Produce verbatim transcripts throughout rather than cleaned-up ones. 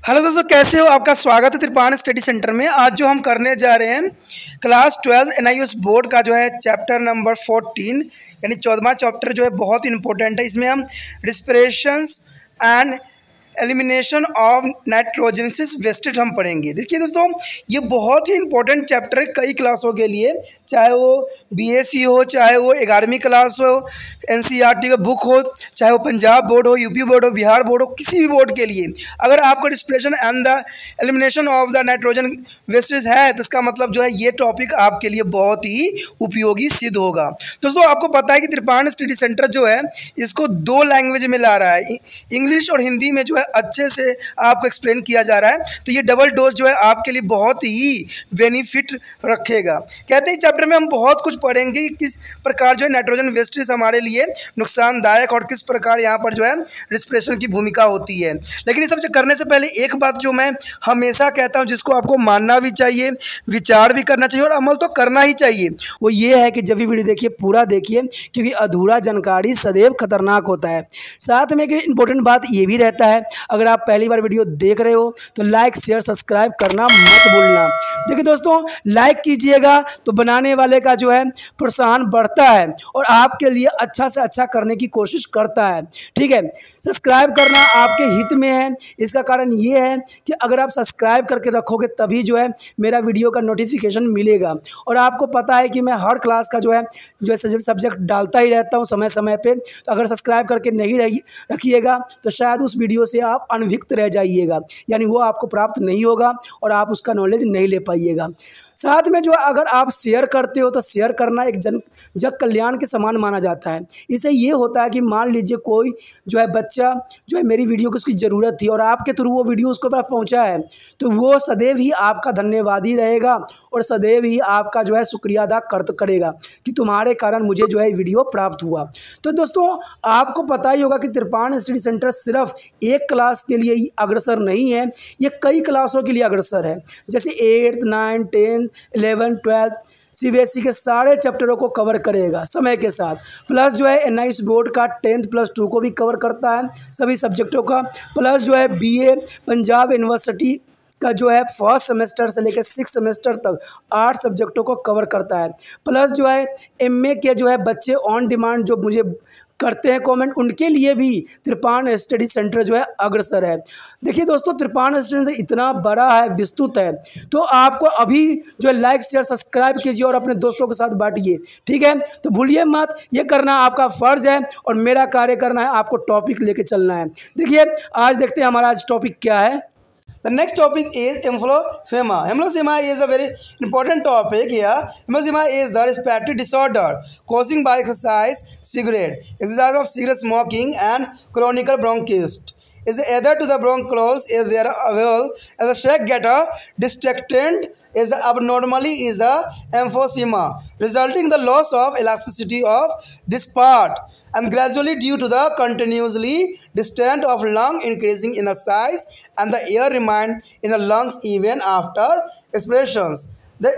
Hello दोस्तों, कैसे हो? आपका स्वागत है त्रिपान स्टडी सेंटर में। आज जो हम करने जा रहे हैं class twelfth N I S board का जो है चैप्टर नंबर फोर्टीन यानी चौदहवां चैप्टर जो है बहुत इंपॉर्टेंट है। इसमें हम respirations and elimination of nitrogenous wastage हम पढ़ेंगे। देखिए दोस्तों, ये बहुत ही इंपॉर्टेंट चैप्टर है कई क्लासों के लिए, चाहे वो बीएससी हो, चाहे वो ग्यारहवीं क्लास हो, एनसीईआरटी का बुक हो, चाहे वो पंजाब बोर्ड हो, यूपी बोर्ड हो, बिहार बोर्ड हो, किसी भी बोर्ड के लिए अगर आपका respiration and the elimination of the nitrogen wastage है तो इसका मतलब जो है ये टॉपिक आपके लिए बहुत ही उपयोगी सिद्ध होगा। दोस्तों, आपको पता है कि त्रिपान स्टडी सेंटर जो है इसको दो लैंग्वेज में ला रहा है, इंग्लिश और हिंदी में जो है अच्छे से आपको एक्सप्लेन किया जा रहा है। तो ये डबल डोज जो है आपके लिए बहुत ही बेनिफिट रखेगा। कहते हैं चैप्टर में हम बहुत कुछ पढ़ेंगे कि किस प्रकार जो है नाइट्रोजन वेस्टेज हमारे लिए नुकसानदायक और किस प्रकार यहाँ पर जो है रिस्पिरेशन की भूमिका होती है। लेकिन ये सब करने से पहले एक बात जो मैं हमेशा कहता हूँ, जिसको आपको मानना भी चाहिए, विचार भी करना चाहिए और अमल तो करना ही चाहिए, वो ये है कि जब भी वीडियो देखिए पूरा देखिए, क्योंकि अधूरा जानकारी सदैव खतरनाक होता है। साथ में एक इंपॉर्टेंट बात ये भी रहता है, अगर आप पहली बार वीडियो देख रहे हो तो लाइक शेयर सब्सक्राइब करना मत भूलना। देखिए दोस्तों, लाइक कीजिएगा तो बनाने वाले का जो है प्रोत्साहन बढ़ता है और आपके लिए अच्छा से अच्छा करने की कोशिश करता है। ठीक है, सब्सक्राइब करना आपके हित में है। इसका कारण ये है कि अगर आप सब्सक्राइब करके रखोगे तभी जो है मेरा वीडियो का नोटिफिकेशन मिलेगा। और आपको पता है कि मैं हर क्लास का जो है जो है सब्जेक्ट डालता ही रहता हूँ समय समय पे। तो अगर सब्सक्राइब करके नहीं रखिएगा तो शायद उस वीडियो से आप अनभिज्ञ रह जाइएगा, यानी वो आपको प्राप्त नहीं होगा और आप उसका नॉलेज नहीं ले पाइएगा। साथ में जो अगर आप शेयर करते हो तो शेयर करना एक जन जग कल्याण के समान माना जाता है। इससे ये होता है कि मान लीजिए कोई जो है बच्चा जो है मेरी वीडियो की उसकी ज़रूरत थी और आपके थ्रू वो वीडियो उसको पास पहुंचा है, तो वो सदैव ही आपका धन्यवादी रहेगा और सदैव ही आपका जो है शुक्रिया अदा कर करेगा कि तुम्हारे कारण मुझे जो है वीडियो प्राप्त हुआ। तो दोस्तों, आपको पता ही होगा कि त्रिपान स्टडी सेंटर सिर्फ एक क्लास के लिए ही अग्रसर नहीं है, ये कई क्लासों के लिए अग्रसर है। जैसे eighth nine tenth eleven twelfth CBSE के सारे चैप्टरों को कवर करेगा समय के साथ। प्लस जो है एन आई एस बोर्ड का टेंथ प्लस टू को भी कवर करता है सभी सब्जेक्टों का। प्लस जो है बीए पंजाब यूनिवर्सिटी का जो है फर्स्ट सेमेस्टर से लेकर सिक्स सेमेस्टर तक आठ सब्जेक्टों को कवर करता है। प्लस जो है एमए के जो है बच्चे ऑन डिमांड जो मुझे करते हैं कमेंट, उनके लिए भी त्रिपान स्टडी सेंटर जो है अग्रसर है। देखिए दोस्तों, त्रिपान स्टडी सेंटर इतना बड़ा है, विस्तृत है, तो आपको अभी जो है लाइक शेयर सब्सक्राइब कीजिए और अपने दोस्तों के साथ बांटिए। ठीक है, तो भूलिए मत, ये करना आपका फ़र्ज़ है और मेरा कार्य करना है, आपको टॉपिक लेके चलना है। देखिए आज देखते हैं हमारा आज टॉपिक क्या है। The next topic is emphysema. Emphysema is a very important topic here. Emphysema is the respiratory disorder causing by exercise, cigarette, exercise of cigarette smoking, and chronic bronchitis. Is either to the bronchioles is there available as a shake getter distractant is abnormally is a emphysema, resulting the loss of elasticity of this part and gradually due to the continuously distance of lung increasing in a size and the air remain in the lungs even after expirations. The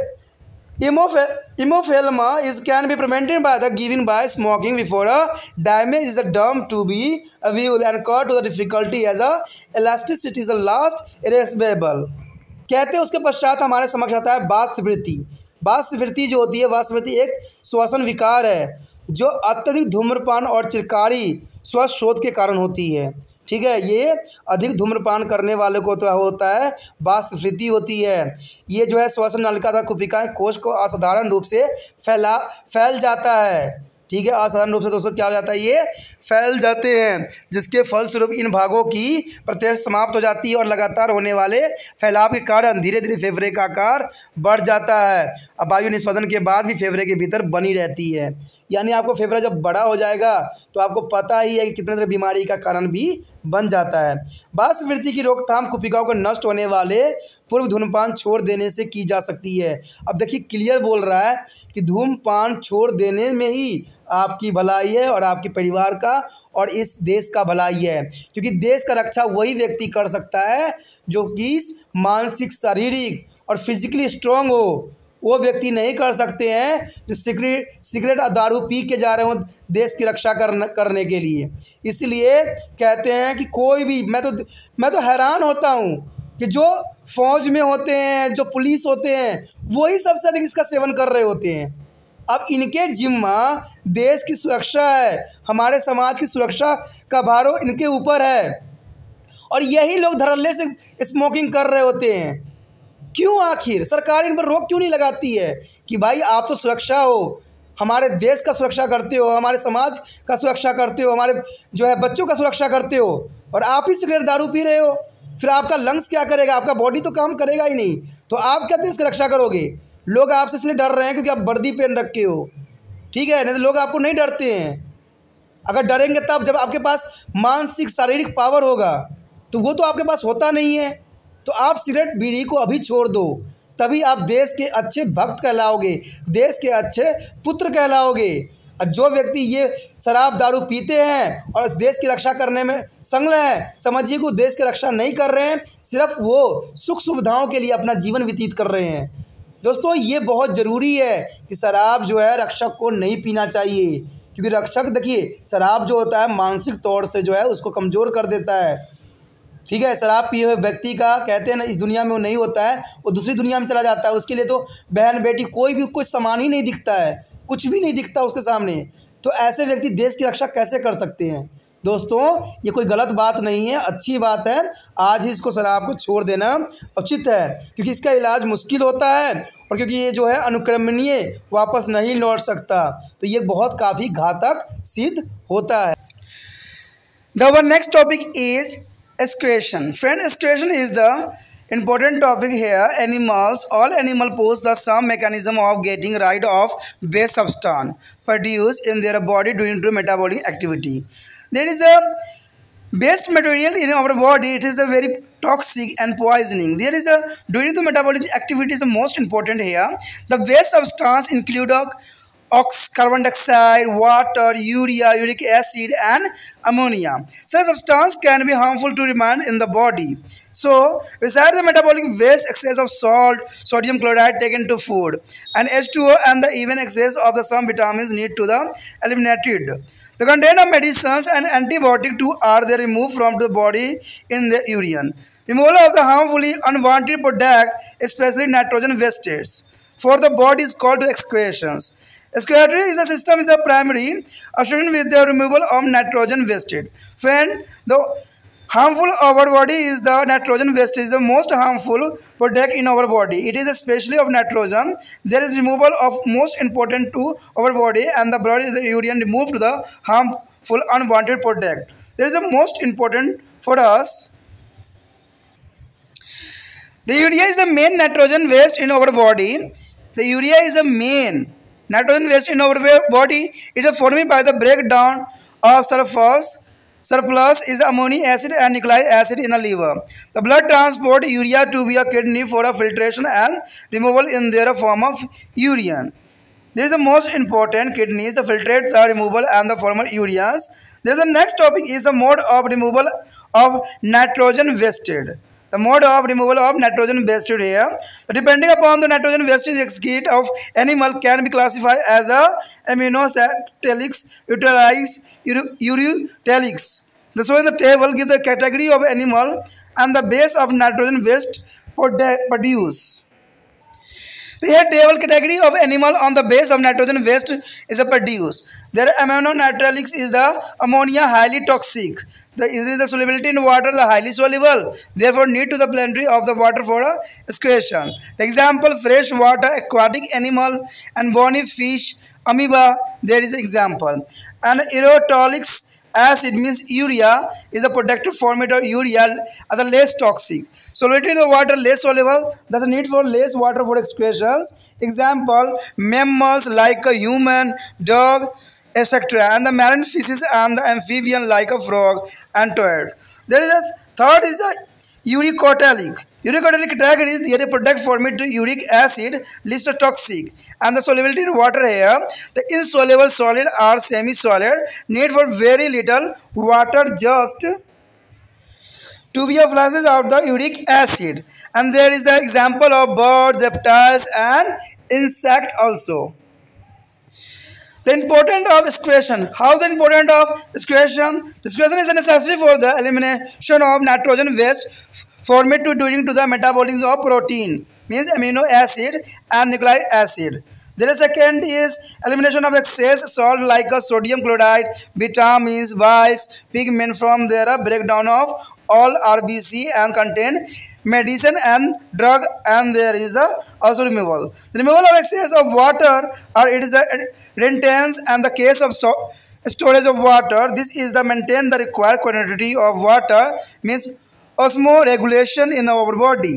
emphysema is can be prevented by the giving by smoking before a damage is done to be available and cause to the difficulty as a elasticity is a last irreversible. कहते हैं उसके पश्चात हमारे समक्ष आता है वातस्फीति। वातस्फीति जो होती है, वातस्फीति एक श्वसन विकार है जो अत्यधिक धूम्रपान और चिरकारी श्वास शोथ के कारण होती है। ठीक है, ये अधिक धूम्रपान करने वाले को तो होता है वातस्फीति होती है। ये जो है श्वसन नलिका तथा कुपिका कोश को असाधारण रूप से फैला फैल जाता है। ठीक है, असाधारण रूप से दोस्तों क्या हो जाता है, ये फैल जाते हैं, जिसके फलस्वरूप इन भागों की प्रत्यक्ष समाप्त हो जाती है और लगातार होने वाले फैलाव के कारण धीरे धीरे फेफड़े का आकार बढ़ जाता है। अब वायु निष्पादन के बाद भी फेफड़े के भीतर बनी रहती है, यानी आपको फेफड़ा जब बड़ा हो जाएगा तो आपको पता ही है कि कितने तरह बीमारी का कारण भी बन जाता है। वातस्फीति की रोकथाम कुपिकाओं को नष्ट होने वाले पूर्व धूम्रपान छोड़ देने से की जा सकती है। अब देखिए क्लियर बोल रहा है कि धूम्रपान छोड़ देने में ही आपकी भलाई है और आपके परिवार का और इस देश का भलाई है, क्योंकि देश का रक्षा वही व्यक्ति कर सकता है जो कि मानसिक, शारीरिक और फिजिकली स्ट्रांग हो। वो व्यक्ति नहीं कर सकते हैं जो सिगरेट सिगरेट और दारू पी के जा रहे हों देश की रक्षा करने करने के लिए। इसलिए कहते हैं कि कोई भी, मैं तो मैं तो हैरान होता हूँ कि जो फौज में होते हैं, जो पुलिस होते हैं, वही सबसे अधिक इसका सेवन कर रहे होते हैं। अब इनके जिम्मा देश की सुरक्षा है, हमारे समाज की सुरक्षा का भार इनके ऊपर है, और यही लोग धड़ल्ले से स्मोकिंग कर रहे होते हैं। क्यों? आखिर सरकार इन पर रोक क्यों नहीं लगाती है कि भाई आप तो सुरक्षा हो, हमारे देश का सुरक्षा करते हो, हमारे समाज का सुरक्षा करते हो, हमारे जो है बच्चों का सुरक्षा करते हो, और आप ही सिगरेट दारू पी रहे हो। फिर आपका लंग्स क्या करेगा? आपका बॉडी तो काम करेगा ही नहीं, तो आप क्या देश की रक्षा करोगे? लोग आपसे इसलिए डर रहे हैं क्योंकि आप वर्दी पहन रखे हो, ठीक है, नहीं तो लोग आपको नहीं डरते हैं। अगर डरेंगे तब जब आपके पास मानसिक शारीरिक पावर होगा, तो वो तो आपके पास होता नहीं है। तो आप सिगरेट बीड़ी को अभी छोड़ दो, तभी आप देश के अच्छे भक्त कहलाओगे, देश के अच्छे पुत्र कहलाओगे। और जो व्यक्ति ये शराब दारू पीते हैं और इस देश की रक्षा करने में संलग्न हैं, समझिए कि देश की रक्षा नहीं कर रहे हैं, सिर्फ वो सुख सुविधाओं के लिए अपना जीवन व्यतीत कर रहे हैं। दोस्तों, ये बहुत ज़रूरी है कि शराब जो है रक्षक को नहीं पीना चाहिए, क्योंकि रक्षक, देखिए, शराब जो होता है मानसिक तौर से जो है उसको कमज़ोर कर देता है, ठीक है। शराब पिए हुए व्यक्ति का कहते हैं ना, इस दुनिया में वो नहीं होता है, वो दूसरी दुनिया में चला जाता है। उसके लिए तो बहन बेटी कोई भी कोई सामान ही नहीं दिखता है, कुछ भी नहीं दिखता उसके सामने। तो ऐसे व्यक्ति देश की रक्षा कैसे कर सकते हैं? दोस्तों, ये कोई गलत बात नहीं है, अच्छी बात है। आज ही इसको शराब को छोड़ देना उचित है, क्योंकि इसका इलाज मुश्किल होता है, और क्योंकि ये जो है अनुक्रमणीय वापस नहीं लौट सकता, तो ये बहुत काफ़ी घातक सिद्ध होता है। The next topic is excretion. Friend, excretion is the important topic here. Animals, all animal possess the some mechanism of getting rid of waste substance produced in their body during to metabolic activity. There is a waste material in our body. It is a very toxic and poisoning. There is a during the metabolic activity is the most important here. The waste substance include a ox, carbon dioxide, water, urea, uric acid, and ammonia. Such substance can be harmful to remain in the body. So, besides the metabolic waste, excess of salt, sodium chloride taken to food, and H two O and the even excess of the some vitamins need to the eliminated. The content of medicines and antibiotic too are they removed from the body in the urine. Removal of the harmfully unwanted product, especially nitrogen wastes, for the body is called to excretions. Excretory is the system is a primary association with the removal of nitrogen wasted. Friend, the harmful of our body is the nitrogen waste is the most harmful product in our body. It is especially of nitrogen. There is removal of most important to our body, and the blood is the urine removed to the harmful unwanted product. There is the most important for us. The urea is the main nitrogen waste in our body. The urea is the main nitrogen waste in our body. It is formed by the breakdown of sulfurs. Surplus is ammonia acid and nucleic acid in the liver. The blood transport urea to be a kidney for a filtration and removal in their form of urine. There is the most important kidneys, the filtrate, the removal and the form of ureas. There is the next topic is the mode of removal of nitrogen wasted. The mode of removal of nitrogen wasted here, depending upon the nitrogen wasted excrete of animal, can be classified as a aminosalics, utilized ureutelics. The so in the table give the category of animal and the base of nitrogen waste produce. The table category of animal on the base of nitrogen waste is a produce. Their aminonitrilics is the ammonia, highly toxic. The is the solubility in water, the highly soluble. Therefore, need to the plenty of the water for a excretion. The example: fresh water, aquatic animal, and bony fish, amoeba. There is an example. And erythrolytic acid means urea is a protective format of urea are the less toxic. Solubility in the water less soluble. There's a need for less water for excretions. Example: mammals like a human, dog, et cetera, and the marine fishes and the amphibian like a frog and toad. There is a third is a uricotelic. Uricotelic category is the product formed to uric acid, least toxic, and the solubility in water here. The insoluble solid are semi-solid, need for very little water just to be a flashes out the uric acid. And there is the example of birds, reptiles, and insect also. The importance of excretion. How the importance of excretion? Excretion is necessary for the elimination of nitrogen waste formed to during to the metabolism of protein, means amino acid and nucleic acid. Then the second is elimination of excess salt like a sodium chloride, vitamins, vitamins, pigment from their breakdown of all R B C and contain medicine and drug, and there is a also removal. The removal of excess of water or it is a retention and the case of sto storage of water. This is the maintain the required quantity of water, means osmoregulation in our body.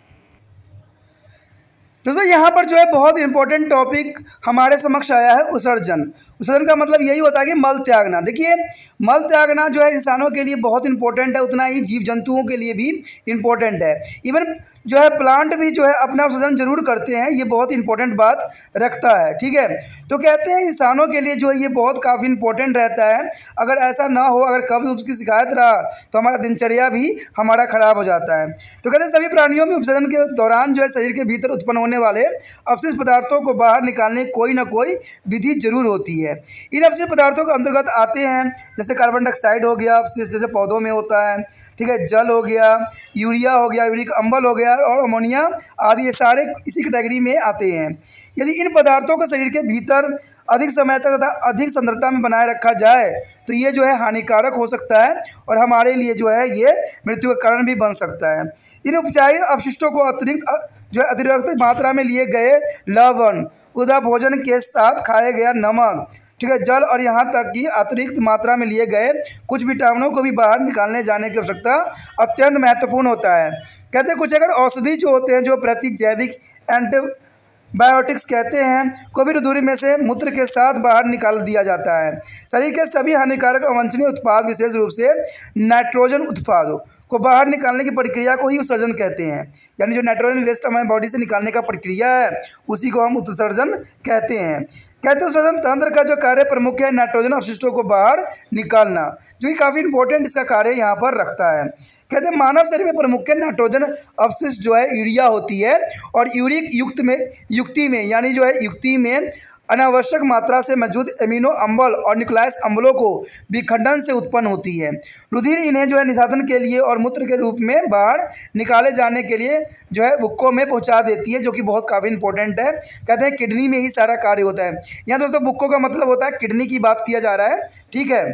दोस्तों यहाँ पर जो है बहुत important topic हमारे समक्ष आया है उत्सर्जन। उत्सर्जन का मतलब यही होता है कि मल त्यागना। देखिए मल त्यागना जो है इंसानों के लिए बहुत इंपॉर्टेंट है, उतना ही जीव जंतुओं के लिए भी इंपॉर्टेंट है। इवन जो है प्लांट भी जो है अपना उत्सर्जन जरूर करते हैं, ये बहुत इंपॉर्टेंट बात रखता है। ठीक है, तो कहते हैं इंसानों के लिए जो है ये बहुत काफ़ी इंपॉर्टेंट रहता है। अगर ऐसा ना हो, अगर कब्ज उब्ज की शिकायत रहा तो हमारा दिनचर्या भी हमारा खराब हो जाता है। तो कहते हैं सभी प्राणियों में उपसर्जन के दौरान जो है शरीर के भीतर उत्पन्न होने वाले अवशिष्ट पदार्थों को बाहर निकालने की कोई ना कोई विधि जरूर होती है। इन अवशिष्ट पदार्थों के अंतर्गत आते हैं जैसे कार्बन डाइऑक्साइड हो गया, अवशिष्ट जैसे पौधों में होता है, ठीक है, जल हो गया, यूरिया हो गया, यूरिक अम्ल हो गया और अमोनिया आदि, ये सारे इसी कैटेगरी में आते हैं। यदि इन पदार्थों को शरीर के भीतर अधिक समय तक तथा अधिक सांद्रता में बनाए रखा जाए तो ये जो है हानिकारक हो सकता है और हमारे लिए जो है ये मृत्यु का कारण भी बन सकता है। इन उपचारित अवशिष्टों को अतिरिक्त जो है अतिरिक्त मात्रा में लिए गए लवण, उदा भोजन के साथ खाया गया नमक, ठीक है, जल और यहाँ तक कि अतिरिक्त मात्रा में लिए गए कुछ विटामिनों को भी बाहर निकालने जाने की आवश्यकता अत्यंत महत्वपूर्ण होता है। कहते हैं कुछ अगर औषधि जो होते हैं जो प्रति जैविक एंटीबायोटिक्स कहते हैं को भी रुधिर में से मूत्र के साथ बाहर निकाल दिया जाता है। शरीर के सभी हानिकारक अवांछनीय उत्पाद विशेष रूप से नाइट्रोजन उत्पादों को बाहर निकालने की प्रक्रिया को ही उत्सर्जन कहते हैं। यानी जो नाइट्रोजन वेस्ट हमारे बॉडी से निकालने का प्रक्रिया है उसी को हम उत्सर्जन कहते हैं। कहते हैं उत्सर्जन तंत्र का जो कार्य प्रमुख है नाइट्रोजन अवशिष्टों को बाहर निकालना, जो कि काफ़ी इंपॉर्टेंट इसका कार्य यहाँ पर रखता है। कहते हैं मानव शरीर में प्रमुख नाइट्रोजन अवशिष्ट जो है यूरिया होती है और यूरिक युक्त में युक्ति में यानी जो है युक्ति में अनावश्यक मात्रा से मौजूद एमिनो अम्ल और न्यूक्लियस अम्लों को विखंडन से उत्पन्न होती है। रुधिर इन्हें जो है निषादन के लिए और मूत्र के रूप में बाहर निकाले जाने के लिए जो है बुक्कों में पहुंचा देती है, जो कि बहुत काफ़ी इंपॉर्टेंट है। कहते हैं किडनी में ही सारा कार्य होता है। यहाँ दोस्तों बुक्कों का मतलब होता है किडनी की बात किया जा रहा है, ठीक है।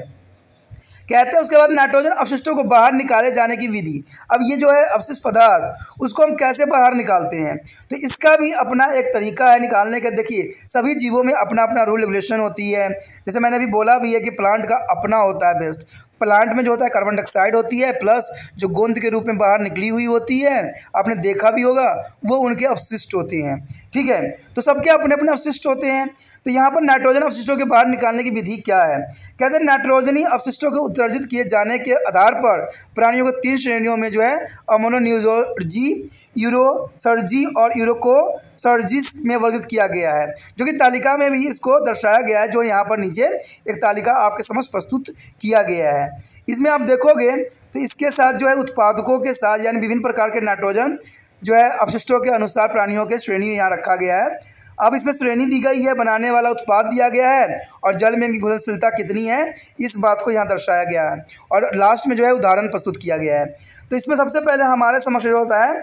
कहते हैं उसके बाद नाइट्रोजन अवशिष्टों को बाहर निकाले जाने की विधि। अब ये जो है अवशिष्ट पदार्थ उसको हम कैसे बाहर निकालते हैं, तो इसका भी अपना एक तरीका है निकालने का। देखिए सभी जीवों में अपना अपना रूल रेगुलेशन होती है। जैसे मैंने अभी बोला भी है कि प्लांट का अपना होता है बेस्ट। प्लांट में जो होता है कार्बन डाइऑक्साइड होती है प्लस जो गोंद के रूप में बाहर निकली हुई होती है, आपने देखा भी होगा, वो उनके अवशिष्ट होते हैं, ठीक है। तो सबके अपने अपने अवशिष्ट होते हैं। तो यहाँ पर नाइट्रोजन अवशिष्टों के बाहर निकालने की विधि क्या है। कहते हैं नाइट्रोजनी अवशिष्टों को उत्सर्जित किए जाने के आधार पर प्राणियों को तीन श्रेणियों में जो है अमोनोन्यूरोलॉजी, यूरोसर्जी और यूरोकोसर्जिस में वर्गीकृत किया गया है, जो कि तालिका में भी इसको दर्शाया गया है, जो यहाँ पर नीचे एक तालिका आपके समक्ष प्रस्तुत किया गया है। इसमें आप देखोगे तो इसके साथ जो है उत्पादकों के साथ यानी विभिन्न प्रकार के नाइट्रोजन जो है अवशिष्टों के अनुसार प्राणियों के श्रेणी यहाँ रखा गया है। अब इसमें श्रेणी दी गई है, बनाने वाला उत्पाद दिया गया है और जल में इनकी घुलनशीलता कितनी है इस बात को यहाँ दर्शाया गया है और लास्ट में जो है उदाहरण प्रस्तुत किया गया है। तो इसमें सबसे पहले हमारे समक्ष जो होता है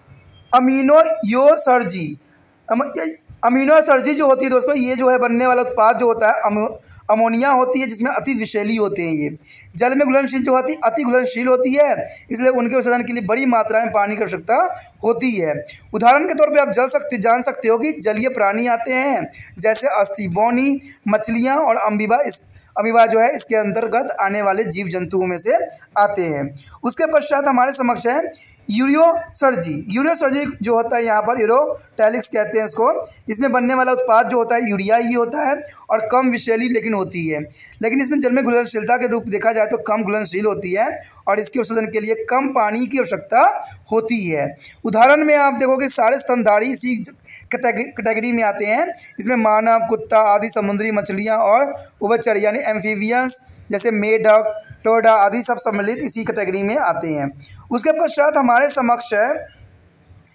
अमीनोयोसर्जी। अमीनोसर्जी जो होती है दोस्तों, ये जो है बनने वाला उत्पाद जो होता है अमो अमोनिया होती है, जिसमें अति विषैली होते हैं। ये जल में घुलनशील जो होती है अति घुलनशील होती है, इसलिए उनके उत्सर्जन के लिए बड़ी मात्रा में पानी की आवश्यकता होती है। उदाहरण के तौर पे आप जल सकते जान सकते हो कि जलीय प्राणी आते हैं जैसे अस्थिबोनी, मछलियाँ और अम्बीबा। इस अमीबा जो है इसके अंतर्गत आने वाले जीव जंतुओं में से आते हैं। उसके पश्चात हमारे समक्ष है यूरियोसर्जी। यूरियोसर्जी जो होता है यहाँ पर यूरोटैलिक्स कहते हैं इसको। इसमें बनने वाला उत्पाद जो होता है यूरिया ही होता है और कम विषैली लेकिन होती है, लेकिन इसमें जल में घुलनशीलता के रूप देखा जाए तो कम घुलनशील होती है और इसके उत्सर्जन के लिए कम पानी की आवश्यकता होती है। उदाहरण में आप देखोगे सारे स्तनधारी इसी कैटेगरी में आते हैं। इसमें मानव, कुत्ता आदि, समुद्री मछलियाँ और उभयचर यानी एम्फीबियंस जैसे मेढक, टोडा आदि सब सम्मिलित इसी कैटेगरी में आते हैं। उसके पश्चात हमारे समक्ष है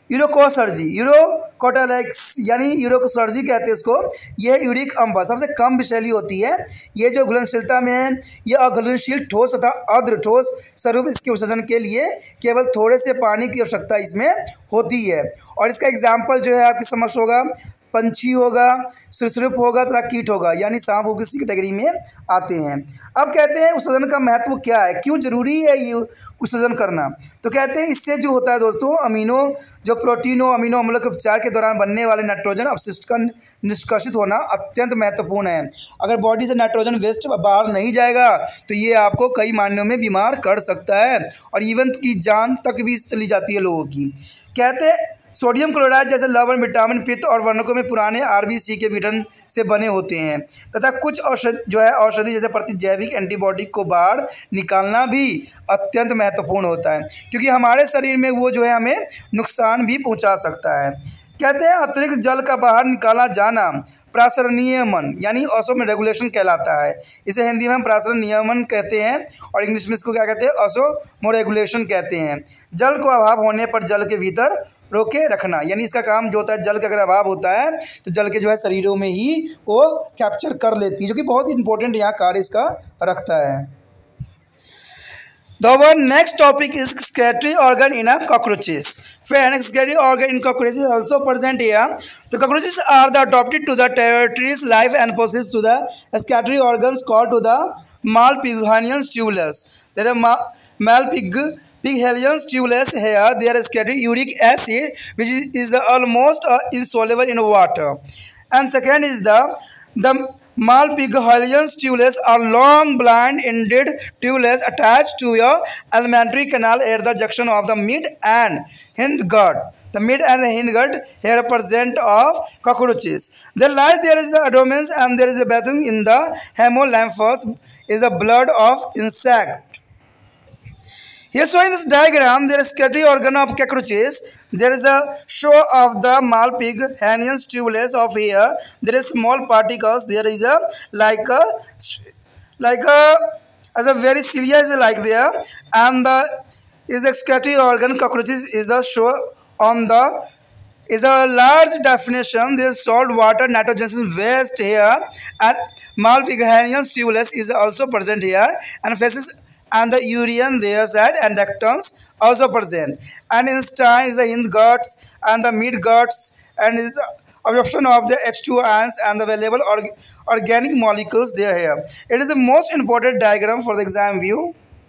यूरोकोसर्जी, यूरोकोटालेक्स यानी यूरोकोसर्जी कहते हैं इसको। यह यूरिक अम्ल सबसे कम विषैली होती है। ये जो घुलनशीलता में है, ये अघुलनशील ठोस तथा अर्ध ठोस स्वरूप इसके विसर्जन के लिए केवल थोड़े से पानी की आवश्यकता इसमें होती है। और इसका एग्जाम्पल जो है आपके समक्ष होगा, पंछी होगा, सुरसुरुप होगा तथा कीट होगा, यानी सांप वो किसी कैटेगरी में आते हैं। अब कहते हैं उत्सर्जन का महत्व क्या है, क्यों जरूरी है ये उत्सर्जन करना। तो कहते हैं इससे जो होता है दोस्तों, अमीनो जो प्रोटीनों अमीनो अम्लों के उपचार के दौरान बनने वाले नाइट्रोजन अपशिष्ट का निष्कासित होना अत्यंत महत्वपूर्ण है। अगर बॉडी से नाइट्रोजन वेस्ट बाहर नहीं जाएगा तो ये आपको कई मायनों में बीमार कर सकता है और इवन की जान तक भी चली जाती है लोगों की। कहते हैं सोडियम क्लोराइड जैसे लवण विटामिन, पित्त और वर्णकों में पुराने आरबीसी के विघटन से बने होते हैं तथा कुछ औषधि जो है औषधि जैसे प्रतिजैविक एंटीबॉडी को बाहर निकालना भी अत्यंत महत्वपूर्ण होता है, क्योंकि हमारे शरीर में वो जो है हमें नुकसान भी पहुंचा सकता है। कहते हैं अतिरिक्त जल का बाहर निकाला जाना प्रासरण नियमन यानी ऑसो रेगुलेशन कहलाता है। इसे हिंदी में हम प्रासरण नियमन कहते हैं और इंग्लिश में इसको क्या कहते हैं, ऑसो रेगुलेशन कहते हैं। जल को अभाव होने पर जल के भीतर रोके रखना, यानी इसका काम जो होता है, जल का अगर अभाव होता है तो जल के जो है शरीरों में ही वो कैप्चर कर लेती है, जो कि बहुत इंपॉर्टेंट यहाँ कार्य इसका रखता है। The one next topic is excretory organ in a cockroaches. When excretory organ in cockroaches is also present here, the cockroaches are the adopted to the territories life and possess to the excretory organs called to the Malpighian tubulus. There are Malpig Pighian tubulus here. They are excretory uric acid, which is, is the almost uh, insoluble in water. And second is the the Malpighian tubulus are long, blind-ended tubulus attached to your alimentary canal at the junction of the mid and hindgut. The mid and the hindgut here present of cockroaches. They lie there is the abdomen and there is a bathing in the hemolymphos is the blood of insect. Here showing this diagram, there is excretory organ of cockroaches. There is a show of the Malpighian tubulus of here. There is small particles. There is a like a like a as a very cilia is like there, and the is the excretory organ cockroaches is the show on the is a large definition. There is salt water nitrogen waste here, and Malpighian tubulus is also present here, and faces and the urine there side and rectums also present, and intestine is the hindguts and the midguts and is absorption of the H two ions and the available org organic molecules there here. It is the most important diagram for the exam view.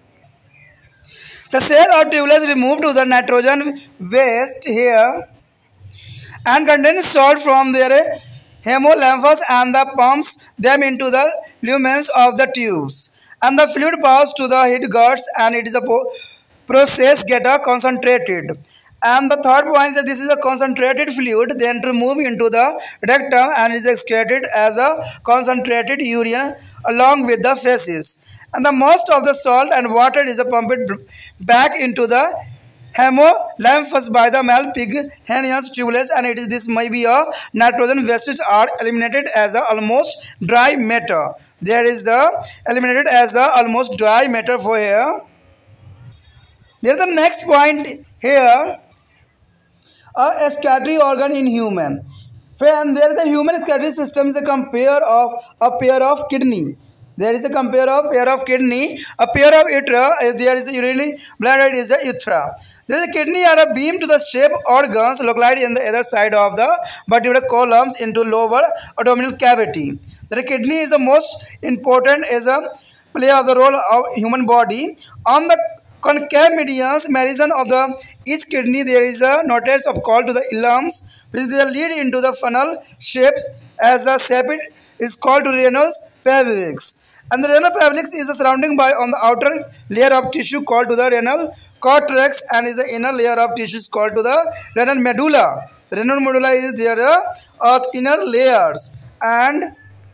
The cell or tubulus removed to the nitrogen waste here and contains salt from their hemolymphos and the pumps them into the lumens of the tubes. And the fluid passes to the hindguts and it is a process get a concentrated. And the third point is that this is a concentrated fluid then to move into the rectum and is excreted as a concentrated urine along with the feces. And the most of the salt and water is pumped back into the hemolymphos by the Malpighian tubulus, and it is this may be a nitrogen wastes are eliminated as a almost dry matter. There is the eliminated as the almost dry matter for here. There is the next point here, a excretory organ in human. Friend, there is the human excretory system is a compare of a pair of kidney. There is a compare of pair of kidney, a pair of urethra. There is a urinary bladder is a urethra. There is a kidney are a beam to the shape organs located in the other side of the vertebral columns into lower abdominal cavity. The kidney is the most important as a play of the role of human body. On the concave medians meridian of the each kidney there is a notice of called to the ilums, which they lead into the funnel shapes as the shape is called to renal pelvis. And the renal pelvis is a surrounding by on the outer layer of tissue called to the renal cortex and is the inner layer of tissues called to the renal medulla. The renal medulla is there uh, inner layers and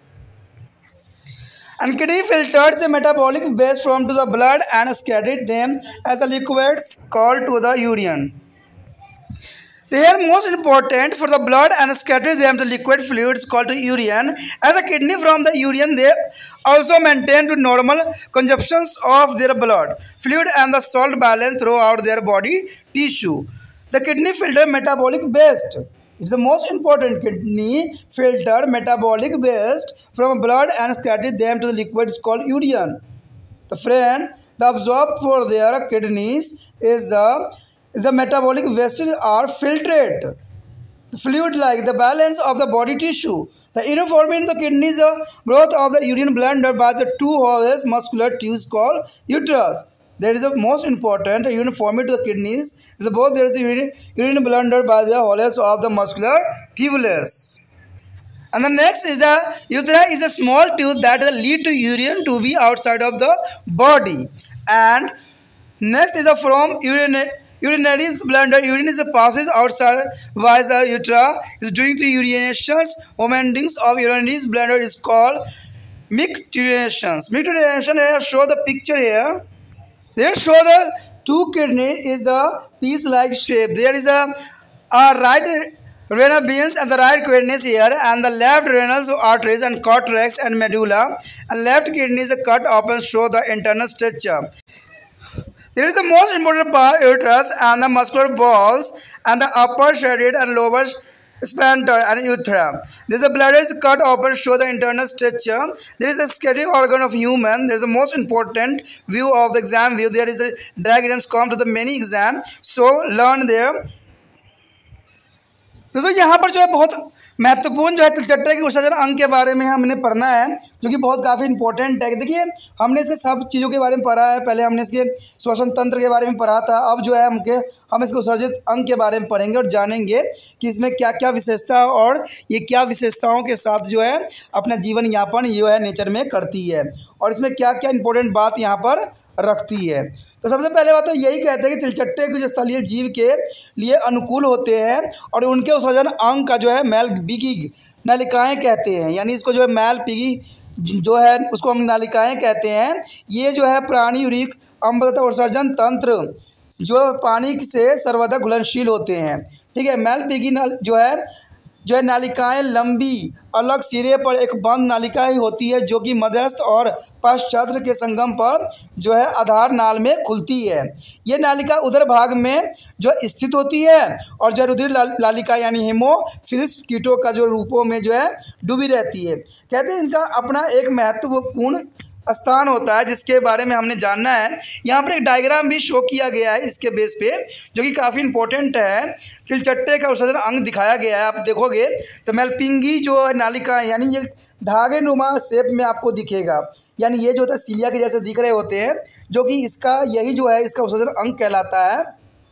and kidney filters the metabolic waste from to the blood and excreted them as a liquids called to the urine. They are most important for the blood and scatter them to liquid fluids called to urine. As a kidney from the urine, they also maintain to normal consumptions of their blood, fluid and the salt balance throughout their body tissue. The kidney filter metabolic waste, it's the most important. Kidney filter metabolic waste from blood and scatter them to the liquid is called urine. The friend, the absorbed for their kidneys is the is the metabolic waste are filtered. The fluid like the balance of the body tissue. The uniformity in the kidneys are growth of the urine blended by the two holes muscular tubes called uterus. There is a most important uniformity to the kidneys is both there is a urine, urine blended by the holes of the muscular tubulus. And the next is the urethra is a small tube that lead to urine to be outside of the body. And next is a from urine urinary bladder. Urine is a passage outside via the urethra is during the urinations. Openings of urinary bladder is called micturations. Micturation here show the picture here. They show the two kidney is the piece-like shape. There is a, a right renal veins and the right kidneys here, and the left renal arteries and cortex and medulla, and left kidney is cut open show the internal structure. There is the most important part uterus and the muscular balls and the upper shaded and lower sphincter and urethra. There is a bladder is cut open show the internal structure. There is a skeletal organ of human. There is the most important view of the exam view. There is a diagrams come to the many exam. So learn there. तो, तो यहाँ पर जो है बहुत महत्वपूर्ण जो है तिलचट्टे के उत्सर्जन अंग के बारे में हमने पढ़ना है, जो कि बहुत काफ़ी इंपॉर्टेंट है। देखिए हमने इसके सब चीज़ों के बारे में पढ़ा है, पहले हमने इसके श्वसन तंत्र के बारे में पढ़ा था। अब जो है हमके हम इसके उत्सर्जित अंग के बारे में पढ़ेंगे और जानेंगे कि इसमें क्या क्या विशेषता और ये क्या विशेषताओं के साथ जो है अपना जीवन यापन जो है नेचर में करती है, और इसमें क्या क्या इंपॉर्टेंट बात यहाँ पर रखती है। तो सबसे पहले बात तो यही कहते हैं कि तिलचट्टे कुछ स्थलीय जीव के लिए अनुकूल होते हैं और उनके उत्सर्जन अंग का जो है मैल पीगी नालिकाएँ कहते हैं, यानी इसको जो है मैल पीगी जो है उसको हम नालिकाएँ कहते हैं। ये जो है प्राणी यूरिक अम्ल तथा उत्सर्जन तंत्र जो पानी से सर्वदा घुलनशील होते हैं। ठीक है, मैल पीगी जो है जो है नालिकाएँ लंबी अलग सिरे पर एक बंद नालिका ही होती है, जो कि मध्यस्थ और पाश्चात्र के संगम पर जो है आधार नाल में खुलती है। ये नालिका उधर भाग में जो स्थित होती है और जो रुधिर नालिका यानी हेमोफिलिस कीटों का जो रूपों में जो है डूबी रहती है। कहते हैं इनका अपना एक महत्वपूर्ण स्थान होता है जिसके बारे में हमने जानना है। यहाँ पर एक डायग्राम भी शो किया गया है इसके बेस पे, जो कि काफ़ी इंपॉर्टेंट है। तिलचट्टे का उत्सर्जन अंग दिखाया गया है, आप देखोगे तो मैलपिंगी जो नालिका यानी ये धागे नुमा शेप में आपको दिखेगा, यानी ये जो होता है सीलिया के जैसे दिख रहे होते हैं, जो कि इसका यही जो है इसका उत्सर्जन अंग कहलाता है।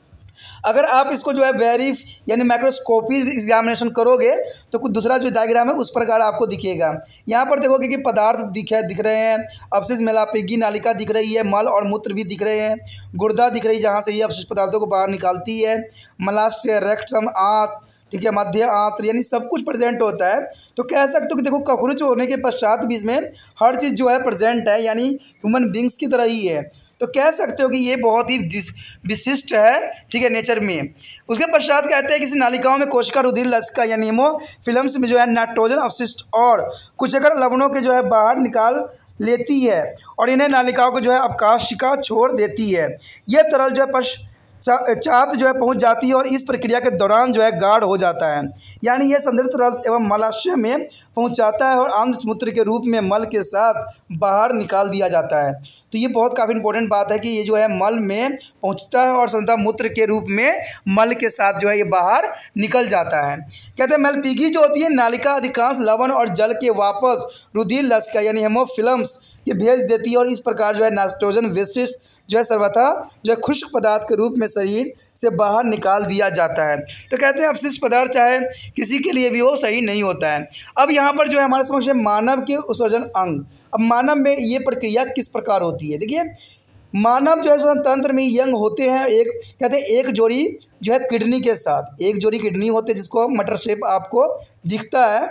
अगर आप इसको जो है वेरी यानी माइक्रोस्कोपी एग्जामिनेशन करोगे तो कुछ दूसरा जो डायग्राम है उस प्रकार आपको दिखेगा। यहाँ पर देखोगे कि पदार्थ दिखे दिख रहे हैं, अवशिष्ट मेलापिगी नालिका दिख रही है, मल और मूत्र भी दिख रहे हैं, गुर्दा दिख रही है जहाँ से ये अवशिष्ट पदार्थों को बाहर निकालती है, मलाशय रेक्टम आंत, ठीक है, मध्य आंत्र, यानी सब कुछ प्रेजेंट होता है। तो कह सकते हो कि देखो ककरुच होने के पश्चात भी इसमें हर चीज़ जो है प्रेजेंट है, यानी ह्यूमन बींग्स की तरह ही है। तो कह सकते हो कि ये बहुत ही विशिष्ट है, ठीक है, नेचर में। उसके पश्चात कहते हैं कि इस नालिकाओं में कोशिका रुधिर लसिका यानी हेमोफिल्म्स में जो है नाइट्रोजन अवशिष्ट और कुछ अगर लवणों के जो है बाहर निकाल लेती है और इन्हें नालिकाओं को जो है अवकाशिका छोड़ देती है। यह तरल जो है पश्च चात जो है पहुंच जाती है और इस प्रक्रिया के दौरान जो है गाढ़ हो जाता है, यानी यह संदर्भ तरल एवं मलाशय में पहुंच जाता है और आंत मूत्र के रूप में मल के साथ बाहर निकाल दिया जाता है। तो ये बहुत काफ़ी इंपॉर्टेंट बात है कि ये जो है मल में पहुंचता है और संदर्भ मूत्र के रूप में मल के साथ जो है ये बाहर निकल जाता है। कहते हैं मैलपीगी जो होती है नालिका अधिकांश लवण और जल के वापस रुधिर लसिका यानी हेमोफिल्म्स ये भेज देती है और इस प्रकार जो है नाइट्रोजन विशिष्ट जो है सर्वथा जो है खुश्क पदार्थ के रूप में शरीर से बाहर निकाल दिया जाता है। तो कहते हैं अपशिष्ट पदार्थ चाहे किसी के लिए भी हो सही नहीं होता है। अब यहाँ पर जो है हमारे समक्ष मानव के उत्सर्जन अंग। अब मानव में ये प्रक्रिया किस प्रकार होती है, देखिए मानव जो है श्वसन तंत्र में यंग होते हैं, एक कहते हैं एक जोड़ी जो है किडनी के साथ, एक जोड़ी किडनी होते हैं जिसको मटर शेप आपको दिखता है,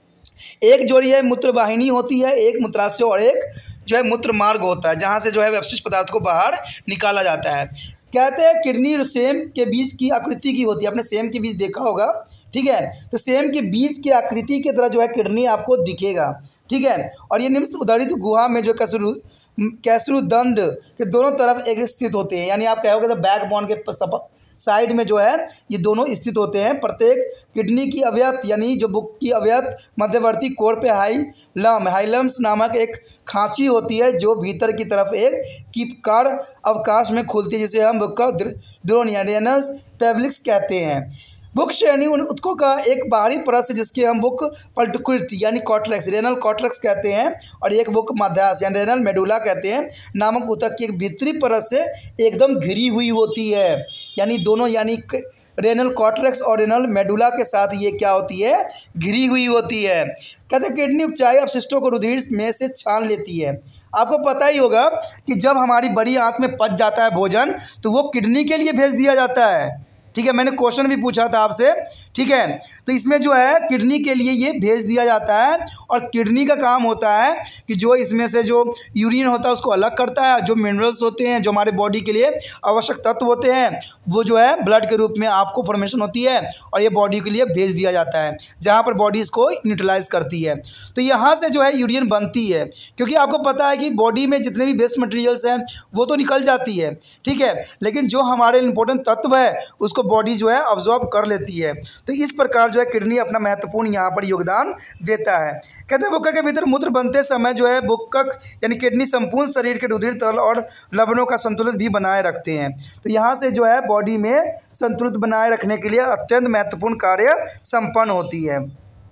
एक जोड़ी है मूत्रवाहिनी होती है, एक मूत्राशय और एक जो है मूत्र मार्ग होता है जहाँ से जो है अपशिष्ट पदार्थ को बाहर निकाला जाता है। कहते हैं किडनी और सेम के बीज की आकृति की होती है, आपने सेम के बीज देखा होगा, ठीक है, तो सेम के बीज की आकृति की तरह जो है किडनी आपको दिखेगा, ठीक है, और ये निम्न उदरित गुहा में जो कसरू कैसरुदंड के दोनों तरफ एक स्थित होते हैं, यानी आप कहोगे तो बैकबोन के साइड में जो है ये दोनों स्थित होते हैं। प्रत्येक किडनी की अवयत यानी जो बुक की अवयत मध्यवर्ती कोर पे हाइलम हाइलम्स नामक एक खांची होती है जो भीतर की तरफ एक कीपकार अवकाश में खुलती है, जिसे हम बुक का द्रोण यानी रेनस पेब्लिक्स कहते हैं। बुक श्रेणी उन उत्तकों का एक बाहरी परत से जिसके हम बुक पल्टिकुलिटी यानी कॉर्टेक्स रेनल कॉर्टेक्स कहते हैं और एक बुक मध्यास यानी रेनल मेडुला कहते हैं नामक ऊतक की एक भीतरी परत से एकदम घिरी हुई होती है। यानी दोनों यानी रेनल कॉर्टेक्स और रेनल मेडुला के साथ ये क्या होती है, घिरी हुई होती है। कहते हैं किडनी उपचाई अपशिष्टों को रुधिर में से छान लेती है। आपको पता ही होगा कि जब हमारी बड़ी आंत में पच जाता है भोजन तो वो किडनी के लिए भेज दिया जाता है। ठीक है, मैंने क्वेश्चन भी पूछा था आपसे। ठीक है, तो इसमें जो है किडनी के लिए ये भेज दिया जाता है और किडनी का काम होता है कि जो इसमें से जो यूरिन होता है उसको अलग करता है। जो मिनरल्स होते हैं जो हमारे बॉडी के लिए आवश्यक तत्व होते हैं वो जो है ब्लड के रूप में आपको फॉर्मेशन होती है और ये बॉडी के लिए भेज दिया जाता है जहाँ पर बॉडी इसको न्यूट्रलाइज करती है। तो यहाँ से जो है यूरिन बनती है क्योंकि आपको पता है कि बॉडी में जितने भी वेस्ट मटेरियल्स हैं वो तो निकल जाती है। ठीक है, लेकिन जो हमारे इंपॉर्टेंट तत्व है उसको बॉडी जो है अब्जॉर्ब कर लेती है। तो इस प्रकार जो है किडनी अपना महत्वपूर्ण यहाँ पर योगदान देता है। कहते हैं बुक्कक के भीतर मूत्र बनते समय जो है बुक्कक यानी किडनी संपूर्ण शरीर के रुधिर तरल और लवणों का संतुलित भी बनाए रखते हैं। तो यहाँ से जो है बॉडी में संतुलित बनाए रखने के लिए अत्यंत महत्वपूर्ण कार्य संपन्न होती है।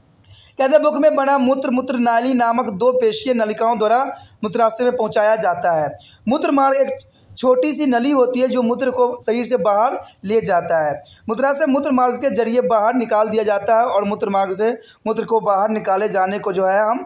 कहते हैं बुक में बना मूत्र मूत्र नाली नामक दो पेशीय नलिकाओं द्वारा मूत्राशय में पहुँचाया जाता है। मूत्र मार्ग एक छोटी सी नली होती है जो मूत्र को शरीर से बाहर ले जाता है। मूत्राशय मूत्र मार्ग के जरिए बाहर निकाल दिया जाता है और मूत्र मार्ग से मूत्र को बाहर निकाले जाने को जो है हम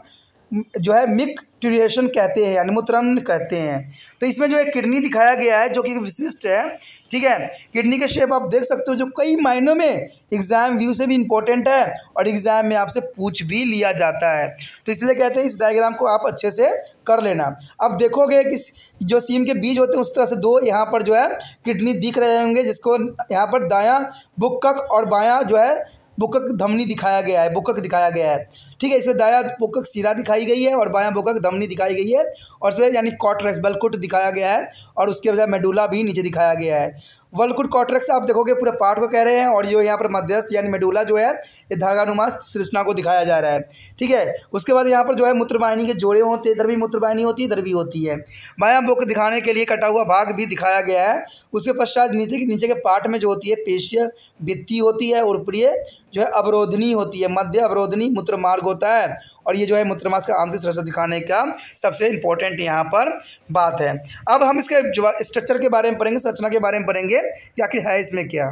जो है मिक्टुरेशन कहते हैं यानी मूत्रन कहते हैं। तो इसमें जो है किडनी दिखाया गया है जो कि विशिष्ट है। ठीक है, किडनी के शेप आप देख सकते हो जो कई मायनों में एग्जाम व्यू से भी इम्पोर्टेंट है और एग्जाम में आपसे पूछ भी लिया जाता है। तो इसलिए कहते हैं इस डायग्राम को आप अच्छे से कर लेना। अब देखोगे कि जो सीम के बीज होते हैं उस तरह से दो यहाँ पर जो है किडनी दिख रहे होंगे जिसको यहाँ पर दायां बुक्कक और बायां जो है बुक्कक धमनी दिखाया गया है बुक्कक दिखाया गया है। ठीक है, इसमें दायां बुक्कक सिरा दिखाई गई है और बायां बुक्कक धमनी दिखाई गई है और इसमें यानी कॉर्टेक्स बल्कुट दिखाया गया है और उसके बजाय मेडुला भी नीचे दिखाया गया है। वल्कुट कॉर्टेक्स आप देखोगे पूरे पार्ट को कह रहे हैं और जो यहाँ पर मध्यस्थ यानी मेडुला जो है ये धागानुमा संरचना को दिखाया जा रहा है। ठीक है, उसके बाद यहाँ पर जो है मूत्रवाहिनी के जोड़े होते हैं, इधर भी मूत्रवाहिनी होती है इधर भी होती है। बायां बुक दिखाने के लिए कटा हुआ भाग भी दिखाया गया है। उसके पश्चात नीचे नीचे के पार्ट में जो होती है पेशीय भित्ति होती है और ऊपरी जो है अवरोधनी होती है, मध्य अवरोधनी मूत्र मार्ग होता है और ये जो है मूत्रमास का आंतरिक संरचना दिखाने का सबसे इम्पोर्टेंट यहाँ पर बात है। अब हम इसके स्ट्रक्चर के बारे में पढ़ेंगे, संरचना के बारे में पढ़ेंगे कि आखिर है इसमें क्या।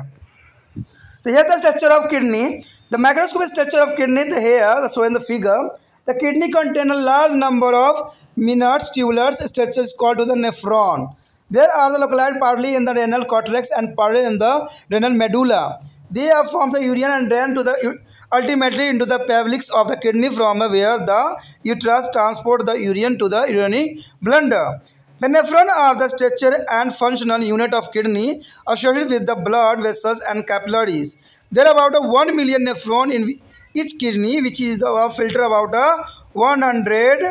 तो here the structure of kidney, the microscopic structure of kidney, the here shown in the figure, the kidney contain a large number of minute tubular structures called to the nephron. There are the localized partly in the renal cortex and partly in the renal medulla. They are from the urine and drain to the ultimately into the pelvis of the kidney from where the uterus transport the urine to the urinary bladder. The nephron are the structure and functional unit of kidney associated with the blood vessels and capillaries. There are about a one million nephron in each kidney, which is the filter about a one hundred,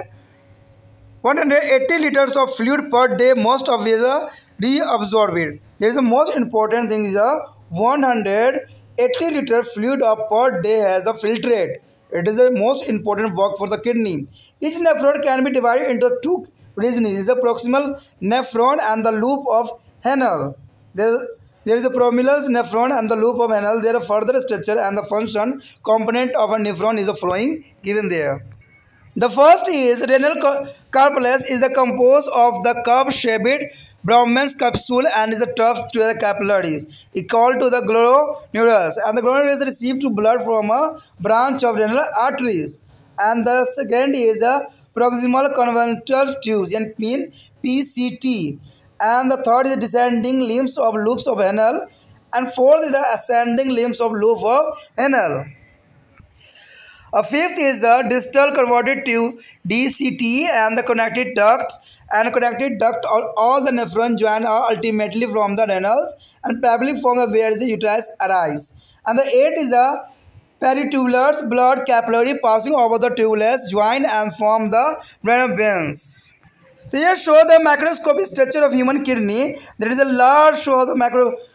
one hundred eighty liters of fluid per day. Most of it is reabsorbed. There is the most important thing is a one hundred eighty liter fluid of per day has a filtrate. It is the most important work for the kidney. Each nephron can be divided into two regions, the proximal nephron and the loop of Henle. There, there is a proximal nephron and the loop of Henle. There are further structure and the function component of a nephron is a flowing given there. The first is renal corpus is the composed of the curve-shaped Bowman's capsule and is a tough to the capillaries equal to the glomerulus, and the glomerulus receives blood from a branch of renal arteries. And the second is a proximal convoluted tubes and mean P C T, and the third is descending limbs of loops of Henle, and fourth is the ascending limbs of loop of Henle. A fifth is the distal convoluted tube D C T and the connected duct and connected duct or all the nephron join are ultimately from the renals and pelvic from the where the uterus arise. And the eighth is a peritubular blood capillary passing over the tubulus join and form the renal veins. Here show the macroscopic structure of human kidney. There is a large show of the macro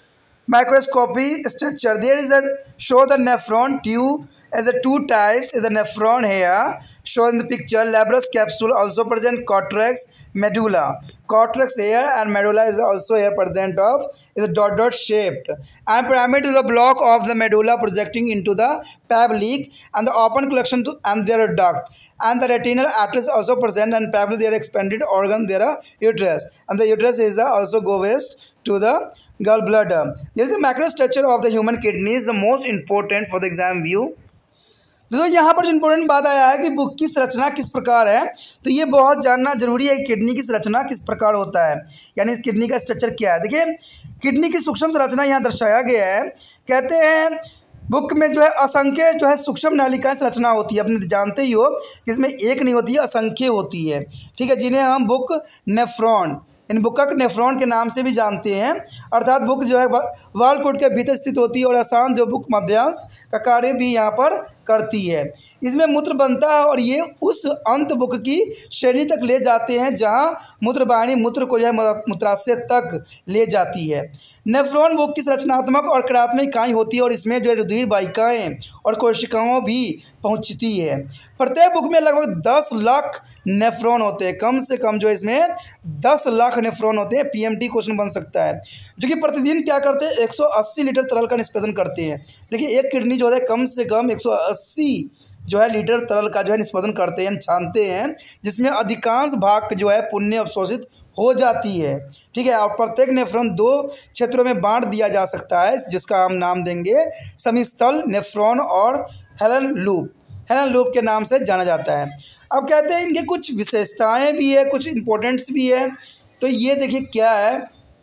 microscopy structure. There is a show the nephron tube as a two types is the nephron here shown in the picture. Labrous capsule also present cortex medulla. Cortex here and medulla is also here present of is a dot dot shaped. And pyramid is a block of the medulla projecting into the public and the open collection to and their duct. And the retinal arteries also present and probably their expanded organ their uterus. And the uterus is also go west to the gallbladder. There is a macrostructure of the human kidney is the most important for the exam view. दोस्तों यहाँ पर जो important बात आया है कि book की संरचना किस प्रकार है, तो ये बहुत जानना जरूरी है कि किडनी की संरचना किस प्रकार होता है, यानी किडनी का स्ट्रक्चर क्या है। देखिए किडनी की सूक्ष्म संरचना यहाँ दर्शाया गया है। कहते हैं बुक में जो है असंख्य जो है सूक्ष्म नालिकाएं संरचना होती है। अपने जानते ही हो कि इसमें एक नहीं होती है, असंख्य होती है, ठीक है, जिन्हें हम बुक नेफ्रॉन इन बुक्का नेफ्रॉन के नाम से भी जानते हैं। अर्थात बुक जो है वालकोट के भीतर स्थित होती है और आसान जो बुक मध्यस्थ का कार्य भी यहाँ पर करती है। इसमें मूत्र बनता है और ये उस अंत बुक की श्रेणी तक ले जाते हैं जहाँ मूत्रवाहिनी मूत्र को जो है मूत्राशय तक ले जाती है। नेफ्रॉन बुक की संरचनात्मक और क्रियात्मक इकाई होती है और इसमें जो रुधिर वाहिकाएँ और कोशिकाओं भी पहुँचती है। प्रत्येक बुक में लगभग दस लाख नेफ्रॉन होते हैं, कम से कम जो इसमें दस लाख नेफ्रॉन होते हैं। पीएमटी क्वेश्चन बन सकता है, जो कि प्रतिदिन क्या करते हैं एक सौ अस्सी लीटर तरल का निष्पादन करते हैं। देखिए एक किडनी जो है कम से कम एक सौ अस्सी जो है लीटर तरल का जो है निष्पादन करते हैं, छानते हैं, जिसमें अधिकांश भाग जो है पुण्य अवशोषित हो जाती है, ठीक है। और प्रत्येक नेफ्रॉन दो क्षेत्रों में बांट दिया जा सकता है, जिसका हम नाम देंगे समीस्थल नेफ्रॉन और हेलन लूप हेलन लूप के नाम से जाना जाता है। अब कहते हैं इनके कुछ विशेषताएं भी है, कुछ इंपॉर्टेंट्स भी है। तो ये देखिए क्या है,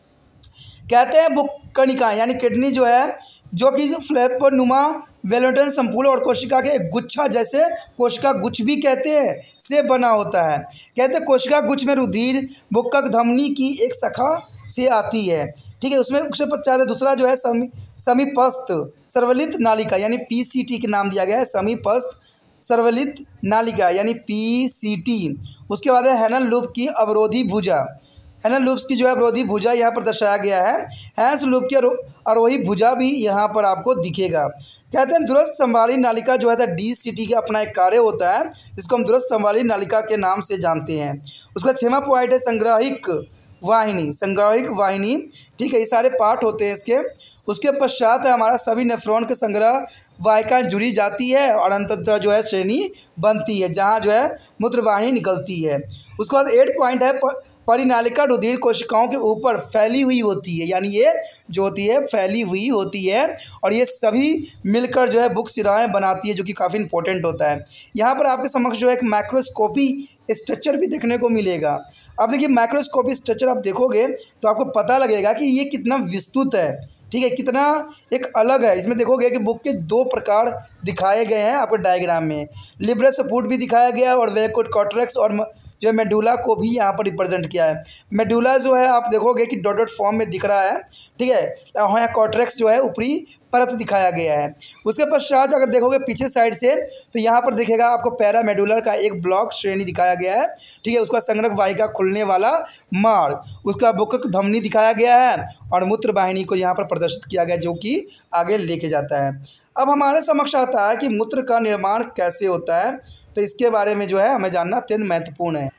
कहते हैं बुक कणिकाएं यानी किडनी जो है जो कि फ्लैपनुमा वेलोटन संपूर्ण और कोशिका के एक गुच्छा जैसे कोशिका गुच्छ भी कहते हैं से बना होता है। कहते हैं कोशिका गुच्छ में रुधिर बुक्कक धमनी की एक शाखा से आती है, ठीक है। उसमें उसके पश्चात दूसरा जो है समी समीपस्थ सर्वलित नालिका यानी पीसीटी के नाम दिया गया है, समीपस्थ सर्वलित नालिका यानी पीसीटी। उसके बाद है हेलन लूप की अवरोधी भुजा, हेलन लूप्स की जो है अवरोधी भुजा यहाँ पर दर्शाया गया है। हैंस लूप की आरोही भुजा भी यहाँ पर आपको दिखेगा। कहते हैं दुरस्थ संवाली नालिका जो है डीसीटी का अपना एक कार्य होता है, जिसको हम दुरस्थ संवाली नालिका के नाम से जानते हैं। उसका छेमा पॉइंट है संग्राहिक वाहिनी, संग्राहिक वाहिनी, ठीक है, ये सारे पार्ट होते हैं इसके। उसके पश्चात है हमारा सभी नेफ्रॉन के संग्रह वाहिकाएं जुड़ी जाती है और अंततः जो है श्रेणी बनती है जहाँ जो है मूत्रवाहिनी निकलती है। उसके बाद एट पॉइंट है परिनालिका रुधिर कोशिकाओं के ऊपर फैली हुई होती है, यानी ये जो होती है फैली हुई होती है और ये सभी मिलकर जो है बुक सिराएं बनाती है, जो कि काफ़ी इंपॉर्टेंट होता है। यहाँ पर आपके समक्ष जो है एक माइक्रोस्कोपी स्ट्रक्चर भी देखने को मिलेगा। अब देखिए माइक्रोस्कोपी स्ट्रक्चर आप देखोगे तो आपको पता लगेगा कि ये कितना विस्तृत है, ठीक है, कितना एक अलग है। इसमें देखोगे कि बुक के दो प्रकार दिखाए गए हैं आपको डायग्राम में, लिब्रस सपोर्ट भी दिखाया गया और वेकोट कॉर्टेक्स और जो मेडुला को भी यहाँ पर रिप्रेजेंट किया है। मेडुला जो है आप देखोगे कि डॉट डॉट फॉर्म में दिख रहा है, ठीक है, और यहाँ कॉर्टेक्स जो है ऊपरी परत दिखाया गया है। उसके पश्चात अगर देखोगे पीछे साइड से तो यहाँ पर दिखेगा आपको पैरा मेडुलर का एक ब्लॉक श्रेणी दिखाया गया है, ठीक है। उसका संग्रह वाहिका खुलने वाला मार्ग, उसका बुक्कक धमनी दिखाया गया है और मूत्र वाहिनी को यहाँ पर प्रदर्शित किया गया जो कि आगे लेके जाता है। अब हमारे समक्ष आता है कि मूत्र का निर्माण कैसे होता है, तो इसके बारे में जो है हमें जानना अत्यंत महत्वपूर्ण है।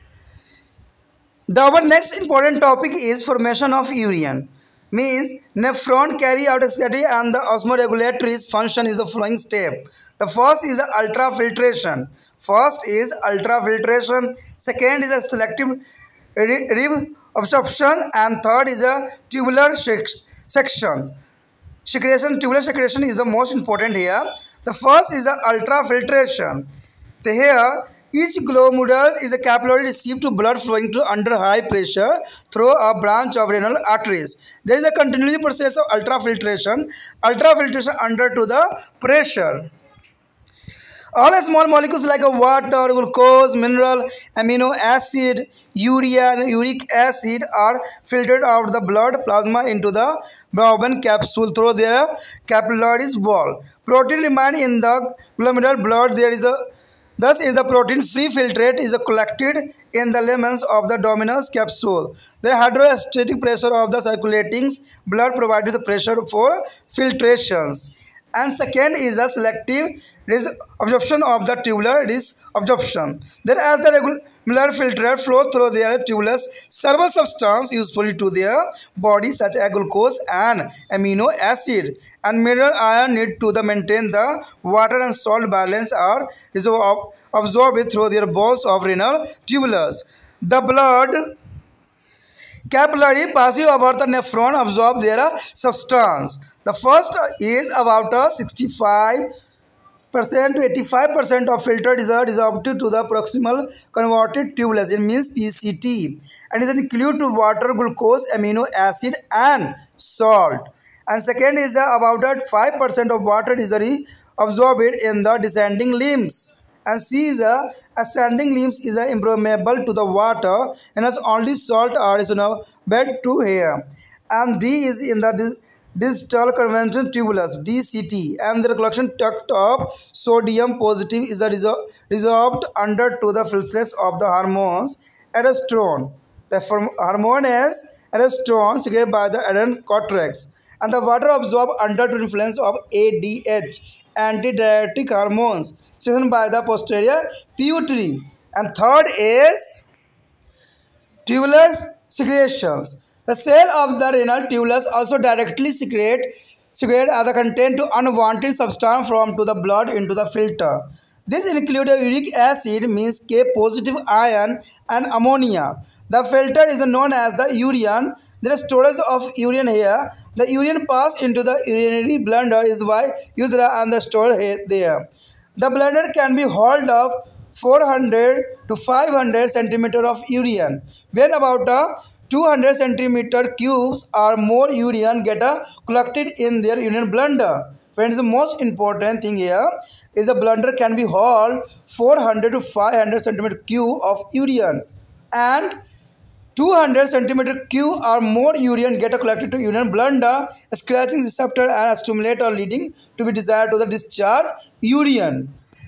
The our next important topic is formation of urine means nephron carry out excretory and the osmoregulatory function is the following step. The first is ultrafiltration. First is ultrafiltration. Second is a selective rib absorption and third is a tubular section. Secretion, tubular secretion is the most important here. The first is the ultrafiltration. So here each glomerulus is a capillary received to blood flowing to under high pressure through a branch of renal arteries. There is a continuous process of ultrafiltration. Ultrafiltration under to the pressure. All small molecules like a water, glucose, mineral, amino acid, urea, and uric acid are filtered out of the blood plasma into the Bowman capsule through their capillaries wall. Protein remain in the glomerular blood. There is a Thus is the protein free filtrate is collected in the lamens of the Dominus capsule. The hydrostatic pressure of the circulating blood provided the pressure for filtrations. And second is a selective absorption of the tubular absorption. Then as the regular filtrate flow through their tubulus, several substances useful to their body such as glucose and amino acid and mineral iron need to the maintain the water and salt balance are absorbed through their balls of renal tubulus. The blood capillary passing over the nephron absorb their substance. The first is about sixty-five percent to eighty-five percent of filtered is resolved to the proximal converted tubulus. It means P C T, and is include to water, glucose, amino acid, and salt. And second is about five percent of water is absorbed in the descending limbs. And C is a ascending limbs is impermeable to the water, and as only salt are is now bed to here. And D is in the distal conventional tubulus D C T, and the collection duct of sodium positive is resolved under to the filtrate of the hormones aldosterone. The hormone is aldosterone secreted by the adrenal cortex, and the water absorbed under to influence of A D H, antidiuretic hormones secreted by the posterior pituitary. And third is tubular secretions. The cell of the renal tubulus also directly secrete secrete the content to unwanted substance from to the blood into the filter. This includes uric acid, means K positive ion, and ammonia. The filter is known as the urine. There is storage of urine here. The urine pass into the urinary bladder is by urethra and the store there. The bladder can be held of four hundred to five hundred centimeter of urine. When about a two hundred centimeter cubes or more urine get uh, collected in their urine bladder. Friends, the most important thing here is a bladder can be held four hundred to five hundred centimeter cube of urine, and two hundred centimeter cube or more urine get collected to urine bladder, scratching receptor and stimulator leading to be desired to the discharge urine.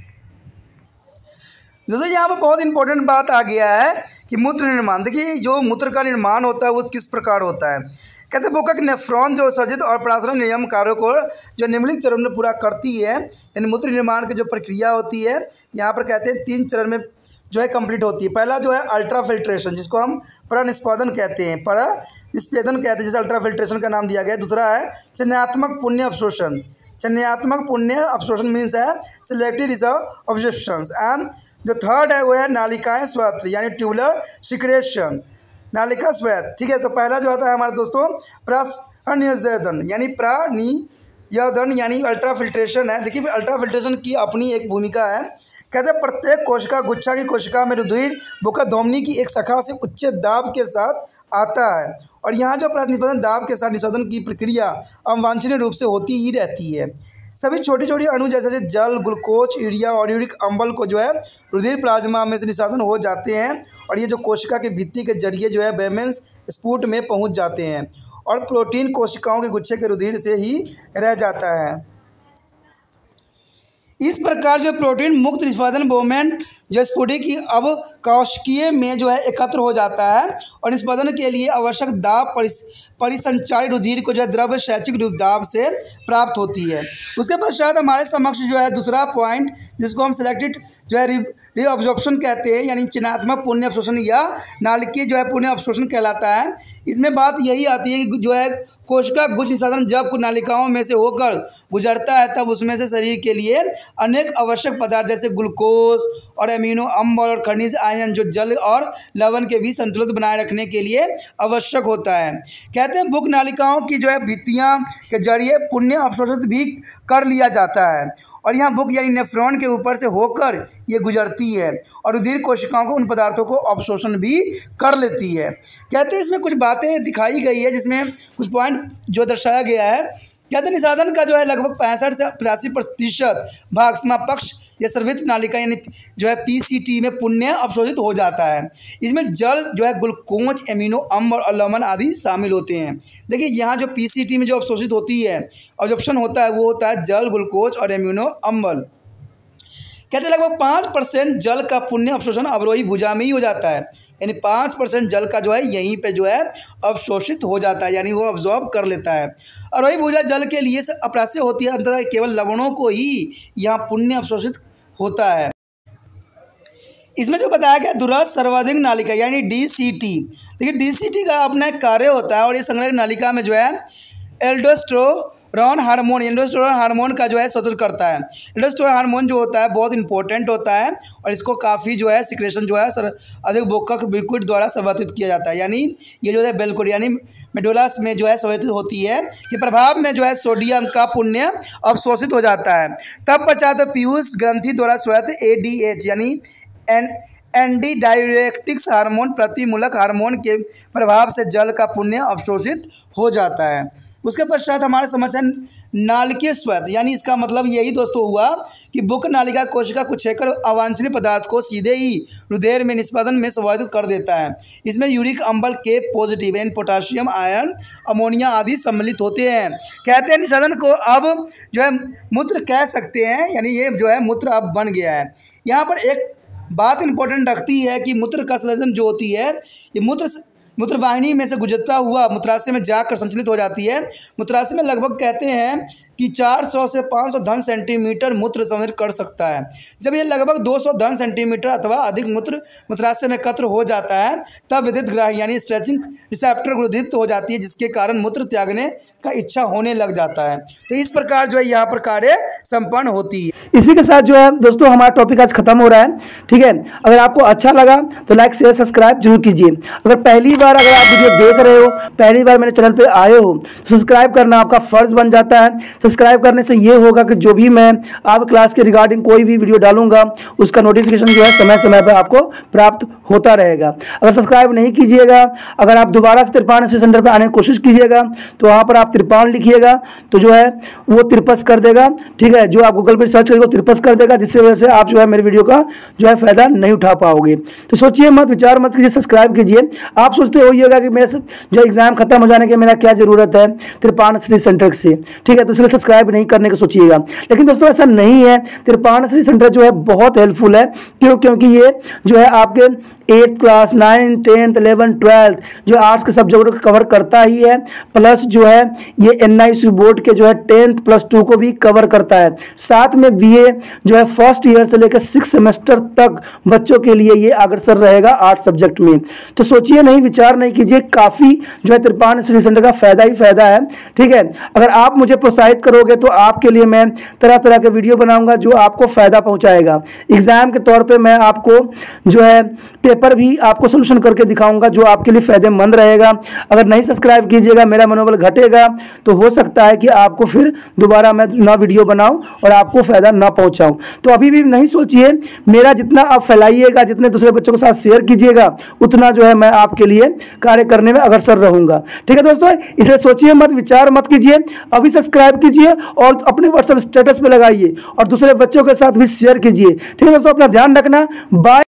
दोस्तों यहाँ पर बहुत important बात आ गया है कि मूत्र निर्माण। देखिए जो मूत्र का निर्माण होता है वो किस प्रकार होता है। कहते हैं बोका नेफ्रॉन जो सर्जित और प्रासरण नियम कार्यों को जो निम्नलिखित चरण में पूरा करती है, यानी मूत्र निर्माण की जो प्रक्रिया होती है यहाँ पर कहते हैं तीन चरण में जो है कंप्लीट होती है। पहला जो है अल्ट्रा फिल्ट्रेशन, जिसको हम परनिष्पादन कहते हैं, परनिष्पेदन कहते हैं, जैसे अल्ट्रा फिल्ट्रेशन का नाम दिया गया। दूसरा है चयनात्मक पुण्य अवशोषण। चयनात्मक पुण्य अवशोषण मीन्स है सिलेक्टेड रिजर्व ऑब्जेक्शंस। एंड जो थर्ड है वो है नालिकाएं स्वायत्त, यानी ट्यूबुलर सिक्रेशन, नालिका स्वायत्त। ठीक है, तो पहला जो आता है हमारे दोस्तों प्राणियदन, यानी प्राणियदन यानी अल्ट्रा फिल्ट्रेशन है। देखिए अल्ट्रा फिल्ट्रेशन की अपनी एक भूमिका है। कहते हैं प्रत्येक कोशिका गुच्छा की कोशिका में रुधिर बुका धमनी की एक शाखा से उच्च दाब के साथ आता है, और यहाँ जो प्रतिनिपादन दाब के साथ निषेधन की प्रक्रिया अवांछनीय रूप से होती ही रहती है। सभी छोटी छोटी अणु जैसे जल, ग्लूकोज, यूरिया और यूरिक अम्ल को जो है रुधिर प्लाज्मा में से निषेधन हो जाते हैं, और ये जो कोशिका के भित्ति के जरिए जो है बेमेंस स्पूट में पहुंच जाते हैं, और प्रोटीन कोशिकाओं के गुच्छे के रुधिर से ही रह जाता है। इस प्रकार जो प्रोटीन मुक्त निष्पादन मोमेंट जो स्फुटिक की अब कोशिकीय में जो है एकत्र हो जाता है, और निष्पादन के लिए आवश्यक दाब परिस परिसंचारित रुधिर को जो है द्रव्य शैक्षिक रूप दाब से प्राप्त होती है। उसके पश्चात हमारे समक्ष जो है दूसरा पॉइंट जिसको हम सिलेक्टेड जो है रीअब्जॉर्प्शन कहते हैं, यानी चयनात्मक पुण्य अवशोषण या नालिकीय जो है पुण्य अवशोषण कहलाता है। इसमें बात यही आती है कि जो है कोशिका गुच्छ निषेधन जब नालिकाओं में से होकर गुजरता है तब उसमें से शरीर के लिए अनेक आवश्यक पदार्थ जैसे ग्लूकोज और एमिनो अम्ल और खनिज आयन जो जल और लवण के बीच संतुलित बनाए रखने के लिए आवश्यक होता है। कहते हैं भूख नालिकाओं की जो है भित्तियाँ के जरिए पुण्य अवशोषित भी कर लिया जाता है, और यहाँ भूख यानी नेफ्रॉन के ऊपर से होकर ये गुजरती है और रुधिर कोशिकाओं को उन पदार्थों को अवशोषण भी कर लेती है। कहते हैं इसमें कुछ बातें दिखाई गई है जिसमें कुछ पॉइंट जो दर्शाया गया है। कहते हैं निषेधन का जो है लगभग पैंसठ से पचासी प्रतिशत भाग समापक्ष या सर्वित नालिका यानी जो है पीसीटी में पुण्य अवशोषित हो जाता है। इसमें जल जो है ग्लूकोज, एमिनो अम्ल और लवण आदि शामिल होते हैं। देखिए यहाँ जो पीसीटी में जो अवशोषित होती है ऑब्जॉर्प्शन होता है वो होता है जल, ग्लूकोज और एमिनो अम्ल। कहते हैं लगभग पाँच परसेंट जल का पुण्य अवशोषण अवरोही भुजा में ही हो जाता है, यानी पाँच परसेंट जल का जो है यहीं पे जो है अवशोषित हो जाता है, यानी वो अब्जॉर्ब कर लेता है। अवरोही भुजा जल के लिए अप्रास्य होती है, अंततः केवल लवणों को ही यहाँ पुण्य अवशोषित होता है। इसमें जो बताया गया दूरस्थ सर्वाधिक नालिका यानी डी सी टी, देखिए डी सी टी का अपना एक कार्य होता है और ये संग्रह नालिका में जो है एल्डोस्टेरोन हार्मोन एल्डोस्टेरोन हार्मोन का जो है स्वतंत्र करता है। एल्डोस्टेरोन हार्मोन जो होता है बहुत इंपॉर्टेंट होता है और इसको काफ़ी जो है सिक्रेशन जो है सर अधिक बोकक लिक्विड द्वारा संवर्धित किया जाता है, यानी ये जो है बेलकोड यानी मेडुलास में जो है संवर्धित होती है कि प्रभाव में जो है सोडियम का पुण्य अवशोषित हो जाता है। तब पश्चात पीयूष ग्रंथि द्वारा स्वेत ए डी एच यानी एन एंटी डायरेक्टिक्स हार्मोन प्रतिमूलक हार्मोन के प्रभाव से जल का पुण्य अवशोषित हो जाता है। उसके पश्चात हमारे समझ नालिकीय स्वेद, यानी इसका मतलब यही दोस्तों हुआ कि बुक नालिका कोशिका कुछेकर अवांछनीय पदार्थ को सीधे ही रुधिर में निष्पादन में संवर्धित कर देता है। इसमें यूरिक अम्ल के positive and potassium iron ammonia आदि सम्मिलित होते हैं। कहते हैं निषेधन को अब जो है मूत्र कह सकते हैं, यानी ये जो है मूत्र अब बन गया है। यहाँ पर एक बात इंपॉर्टेंट रखती है कि मूत्र का संयोजन जो होती है ये मूत्र मूत्रवाहिनी में से गुजरता हुआ मूत्राशय में जाकर संचलित हो जाती है। मूत्राशय में लगभग कहते हैं कि चार सौ से पाँच सौ घन सेंटीमीटर मूत्र संवर्धित कर सकता है। जब ये लगभग दो सौ घन सेंटीमीटर अथवा अधिक मूत्र मूत्राशय में एकत्र हो जाता है तब विद्युत ग्राही यानी स्ट्रेचिंग रिसेप्टर उद्दीप्त हो जाती है, जिसके कारण मूत्र त्यागने का इच्छा होने लग जाता है। तो इस प्रकार जो है यहाँ पर कार्य संपन्न होती है। इसी के साथ जो है दोस्तों हमारा टॉपिक आज खत्म हो रहा है, ठीक है। अगर आपको अच्छा लगा तो लाइक शेयर सब्सक्राइब जरूर कीजिए। अगर पहली बार अगर आप वीडियो देख रहे हो, पहली बार मेरे चैनल पे आए हो तो सब्सक्राइब करना आपका फर्ज बन जाता है। सब्सक्राइब करने से ये होगा कि जो भी मैं आप क्लास के रिगार्डिंग कोई भी वीडियो डालूंगा उसका नोटिफिकेशन जो है समय समय पर आपको प्राप्त होता रहेगा। अगर सब्सक्राइब नहीं कीजिएगा, अगर आप दोबारा से त्रिपान सेंटर पर आने की कोशिश कीजिएगा तो वहाँ पर आप त्रिपान लिखिएगा तो जो है वो तिरपस कर देगा, ठीक है। जो आप गूगल पर सर्च करेंगे तिरपस कर देगा, जिससे वजह से आप जो है मेरे वीडियो का जो है फायदा नहीं उठा पाओगे। तो सोचिए मत, विचार मत कीजिए, सब्सक्राइब कीजिए। आप सोचते होइएगा कि मेरे जो एग्जाम खत्म हो जाने के मेरा क्या जरूरत है त्रिपान स्टडी सेंटर से, ठीक है, तो इसलिए सब्सक्राइब नहीं करने का सोचिएगा। लेकिन दोस्तों ऐसा नहीं है, त्रिपान स्टडी सेंटर जो है बहुत हेल्पफुल है। क्यों? क्योंकि ये जो है आपके eighth class, nine, tenth, eleven, twelfth जो आर्ट्स के सब्जेक्ट को कवर करता ही है, प्लस जो है ये एन आई सी बोर्ड के जो है टेंथ प्लस टू को भी कवर करता है। साथ में बी ए जो है फर्स्ट ईयर से लेकर सिक्स सेमेस्टर तक बच्चों के लिए ये अग्रसर रहेगा आर्ट सब्जेक्ट में। तो सोचिए नहीं, विचार नहीं कीजिए, काफ़ी जो है त्रिपान स्टडी सेंटर का फायदा ही फायदा है, ठीक है। अगर आप मुझे प्रोत्साहित करोगे तो आपके लिए मैं तरह तरह के वीडियो बनाऊंगा जो आपको फायदा पहुंचाएगा। एग्जाम के तौर पे मैं आपको जो है पेपर भी आपको सोल्यूशन करके दिखाऊंगा जो आपके लिए फायदेमंद रहेगा। अगर नहीं सब्सक्राइब कीजिएगा, मेरा मनोबल घटेगा, तो हो सकता है कि आपको फिर दोबारा मैं ना वीडियो बनाऊं और आपको फायदा ना पहुंचाऊं। तो अभी भी नहीं सोचिए, मेरा जितना आप फैलाइएगा, जितने दूसरे बच्चों के साथ शेयर कीजिएगा, उतना जो है मैं आपके लिए कार्य करने में अग्रसर रहूंगा, ठीक है दोस्तों। इसलिए सोचिए मत, विचार मत कीजिए, अभी सब्सक्राइब कीजिए और अपने व्हाट्सएप स्टेटस पे लगाइए और दूसरे बच्चों के साथ भी शेयर कीजिए, ठीक है दोस्तों। अपना ध्यान रखना, बाय।